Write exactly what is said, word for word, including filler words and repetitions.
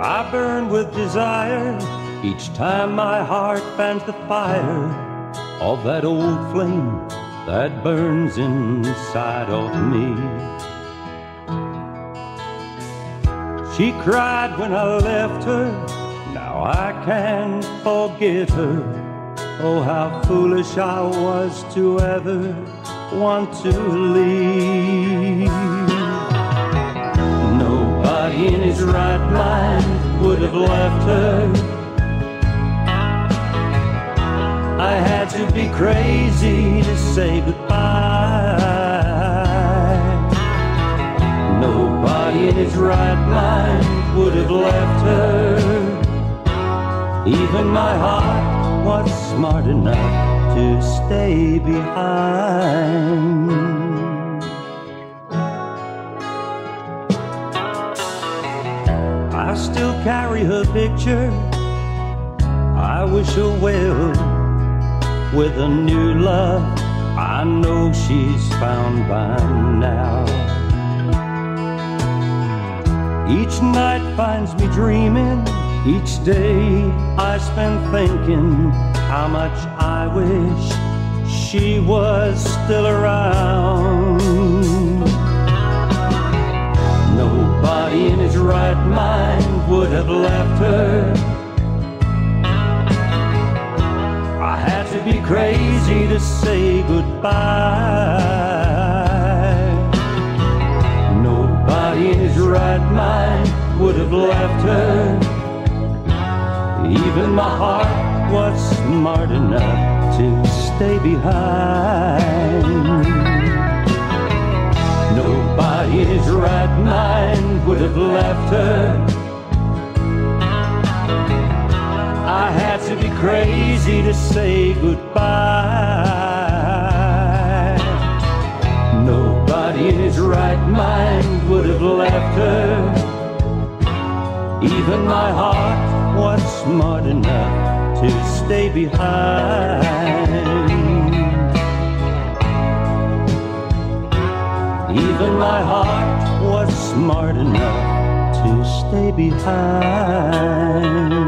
I burn with desire each time my heart fans the fire of that old flame that burns inside of me. She cried when I left her, now I can't forget her. Oh, how foolish I was to ever want to leave. Nobody in his right mind would have left her. I had to be crazy to say goodbye. Nobody in his right mind would have left her. Even my heart was smart enough to stay behind. I still carry her picture. I wish her well with a new love. I know she's found by now. Each night finds me dreaming. Each day I spend thinking how much I wish she was still around. Nobody in his right mind would have left her. I had to be crazy to say goodbye. Nobody in his right mind would have left her. Even my heart was smart enough to stay behind. Nobody in his right mind would have left her. I had to be crazy to say goodbye. Nobody in his right mind would have left her. Even my heart was smart enough to stay behind. Even my heart was smart enough to stay behind.